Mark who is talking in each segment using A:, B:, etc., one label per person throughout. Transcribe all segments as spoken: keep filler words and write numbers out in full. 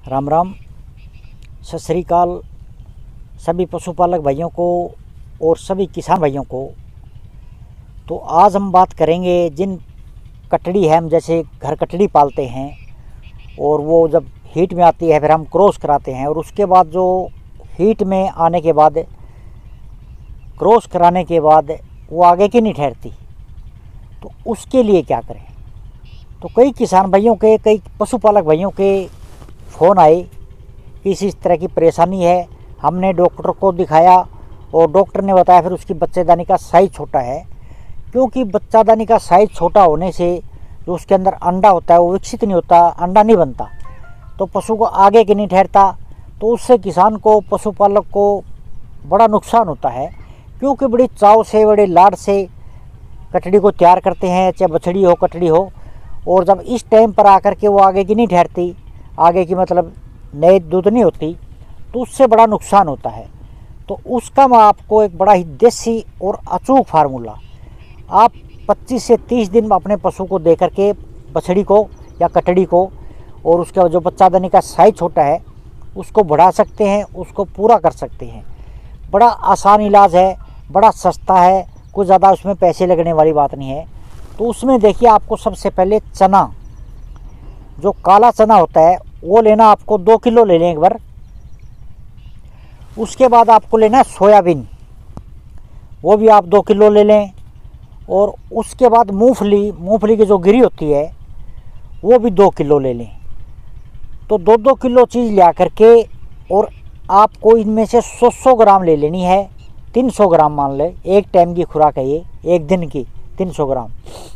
A: राम राम, सत श्री अकाल सभी पशुपालक भाइयों को और सभी किसान भाइयों को। तो आज हम बात करेंगे जिन कटड़ी है, हम जैसे घर कटड़ी पालते हैं और वो जब हीट में आती है फिर हम क्रॉस कराते हैं, और उसके बाद जो हीट में आने के बाद क्रॉस कराने के बाद वो आगे की नहीं ठहरती, तो उसके लिए क्या करें। तो कई किसान भाइयों के, कई पशुपालक भाइयों के फ़ोन आए कि इस इस तरह की परेशानी है। हमने डॉक्टर को दिखाया और डॉक्टर ने बताया फिर उसकी बच्चेदानी का साइज़ छोटा है, क्योंकि बच्चादानी का साइज़ छोटा होने से जो उसके अंदर अंडा होता है वो विकसित नहीं होता, अंडा नहीं बनता, तो पशु को आगे के नहीं ठहरता। तो उससे किसान को, पशुपालक को बड़ा नुकसान होता है, क्योंकि बड़ी चाव से, बड़े लाड से कटड़ी को तैयार करते हैं, चाहे बछड़ी हो कटड़ी हो, और जब इस टाइम पर आकर के वो आगे की नहीं ठहरती, आगे की मतलब नए दूध नहीं होती, तो उससे बड़ा नुकसान होता है। तो उसका मैं आपको एक बड़ा ही देसी और अचूक फार्मूला, आप पच्चीस से तीस दिन में अपने पशु को दे करके, बछड़ी को या कटड़ी को, और उसका जो बच्चादानी का साइज छोटा है उसको बढ़ा सकते हैं, उसको पूरा कर सकते हैं। बड़ा आसान इलाज है, बड़ा सस्ता है, कुछ ज़्यादा उसमें पैसे लगने वाली बात नहीं है। तो उसमें देखिए, आपको सबसे पहले चना, जो काला चना होता है वो लेना, आपको दो किलो ले लें एक बार। उसके बाद आपको लेना है सोयाबीन, वो भी आप दो किलो ले लें। और उसके बाद मूंगफली, मूंगफली की जो गिरी होती है वो भी दो किलो ले लें। तो दो दो किलो चीज़ ले करके, और आपको इनमें से सौ सौ ग्राम ले लेनी है, तीन सौ ग्राम मान ले, एक टाइम की खुराक है ये, एक दिन की तीन सौ ग्राम।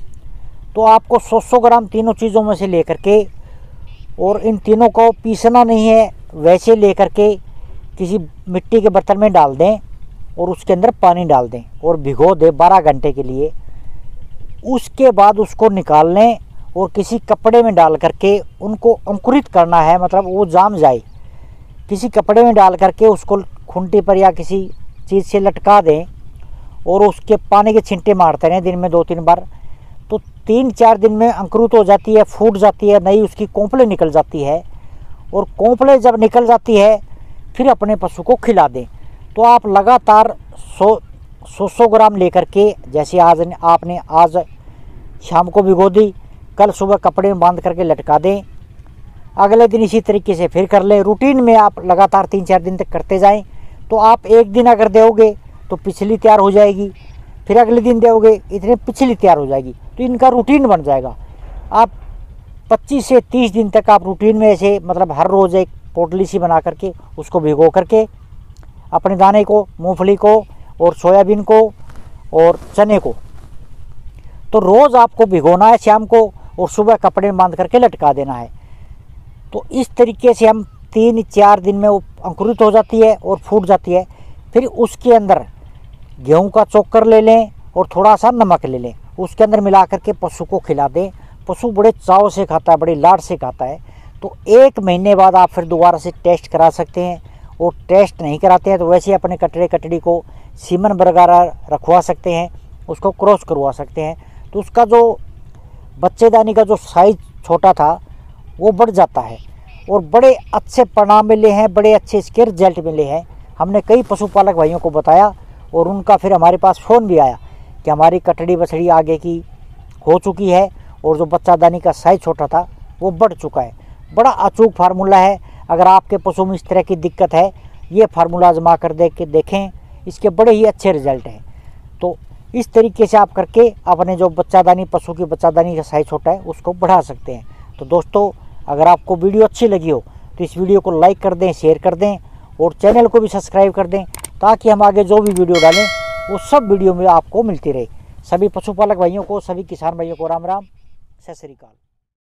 A: तो आपको सौ सौ ग्राम तीनों चीज़ों में से ले करके, और इन तीनों को पीसना नहीं है, वैसे ले करके किसी मिट्टी के बर्तन में डाल दें और उसके अंदर पानी डाल दें और भिगो दें बारह घंटे के लिए। उसके बाद उसको निकाल लें और किसी कपड़े में डाल करके उनको अंकुरित करना है, मतलब वो जाम जाए। किसी कपड़े में डाल करके उसको खूंटी पर या किसी चीज़ से लटका दें और उसके पानी के छींटे मारते रहें दिन में दो तीन बार। तो तीन चार दिन में अंकुरित हो जाती है, फूट जाती है, नई उसकी कोंपले निकल जाती है। और कोंपले जब निकल जाती है फिर अपने पशु को खिला दें। तो आप लगातार सौ सौ सौ ग्राम लेकर के, जैसे आज आपने आज शाम को भिगो दी, कल सुबह कपड़े में बांध करके लटका दें, अगले दिन इसी तरीके से फिर कर लें। रूटीन में आप लगातार तीन चार दिन तक करते जाएं। तो आप एक दिन अगर दोगे तो पिछली तैयार हो जाएगी, फिर अगले दिन दोगे इतने पिछली तैयार हो जाएगी, तो इनका रूटीन बन जाएगा। आप पच्चीस से तीस दिन तक आप रूटीन में ऐसे, मतलब हर रोज़ एक पोटली सी बना करके उसको भिगो करके, अपने दाने को, मूंगफली को और सोयाबीन को और चने को, तो रोज़ आपको भिगोना है शाम को, और सुबह कपड़े में बांध करके लटका देना है। तो इस तरीके से हम तीन चार दिन में वो अंकुरित हो जाती है और फूट जाती है। फिर उसके अंदर गेहूं का चोकर ले लें और थोड़ा सा नमक ले लें, उसके अंदर मिला करके पशु को खिला दें। पशु बड़े चाव से खाता है, बड़े लाड से खाता है। तो एक महीने बाद आप फिर दोबारा से टेस्ट करा सकते हैं, और टेस्ट नहीं कराते हैं तो वैसे अपने कटड़े कटड़ी को सीमन वगैरह रखवा सकते हैं, उसको क्रॉस करवा सकते हैं। तो उसका जो बच्चेदानी का जो साइज छोटा था वो बढ़ जाता है, और बड़े अच्छे परिणाम मिले हैं, बड़े अच्छे इसके रिजल्ट मिले हैं। हमने कई पशुपालक भाइयों को बताया, और उनका फिर हमारे पास फ़ोन भी आया कि हमारी कटड़ी बछड़ी आगे की हो चुकी है, और जो बच्चादानी का साइज छोटा था वो बढ़ चुका है। बड़ा अचूक फार्मूला है। अगर आपके पशु में इस तरह की दिक्कत है, ये फार्मूला आजमा कर दे के देखें, इसके बड़े ही अच्छे रिजल्ट हैं। तो इस तरीके से आप करके अपने जो बच्चादानी, पशु की बच्चादानी का साइज छोटा है उसको बढ़ा सकते हैं। तो दोस्तों, अगर आपको वीडियो अच्छी लगी हो तो इस वीडियो को लाइक कर दें, शेयर कर दें, और चैनल को भी सब्सक्राइब कर दें, ताकि हम आगे जो भी वीडियो डालें वो सब वीडियो में आपको मिलती रहे। सभी पशुपालक भाइयों को, सभी किसान भाइयों को राम राम, सत श्री अकाल।